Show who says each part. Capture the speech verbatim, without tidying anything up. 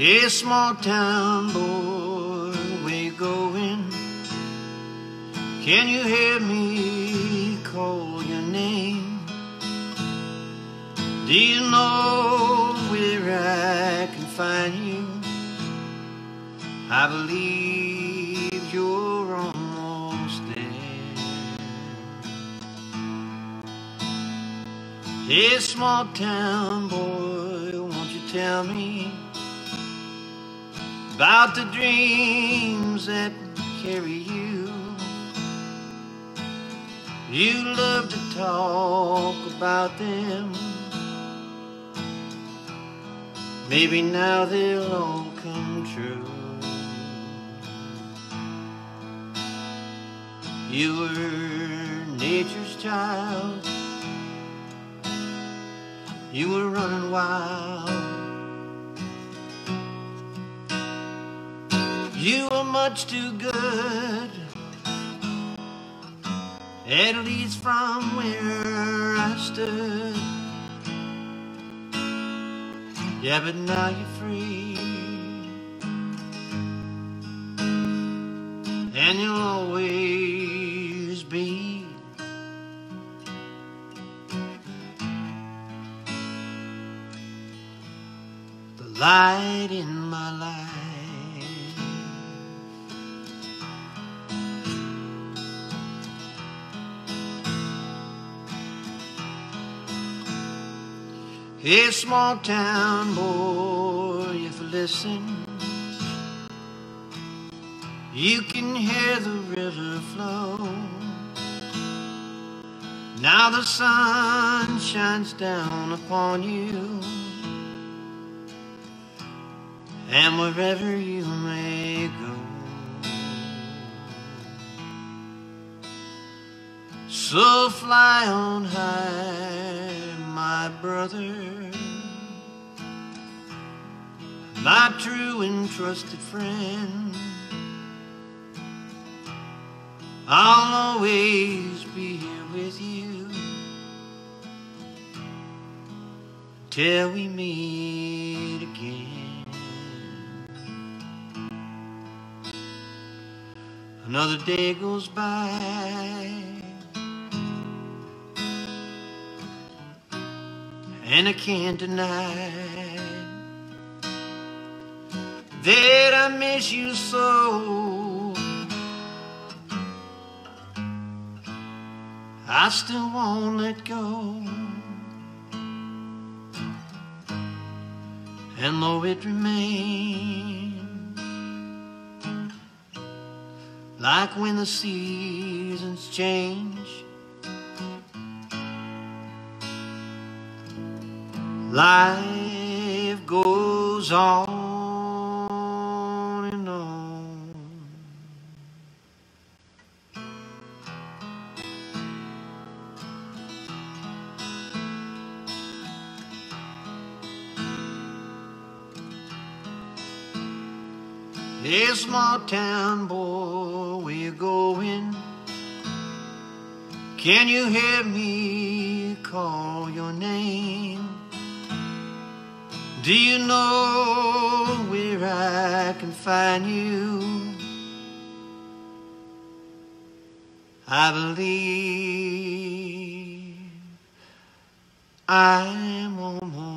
Speaker 1: Hey, small town boy, where you going? Can you hear me call your name? Do you know where I can find you? I believe you're almost there. Hey, small town boy, won't you tell me about the dreams that carry you? You love to talk about them. Maybe now they'll all come true. You were nature's child. You were running wild. You were much too good, at least from where I stood. Yeah, but now you're free, and you'll always be the light in my life. Hey, small town boy, if you listen, you can hear the river flow. Now the sun shines down upon you, and wherever you may go. So fly on high, my brother, my true and trusted friend. I'll always be here with you till we meet again. Another day goes by, and I can't deny that I miss you so. I still won't let go, and though it remains like when the seasons change, life goes on and on. Hey, small town boy, where you going? Can you hear me call your name? Do you know where I can find you? I believe I'm almost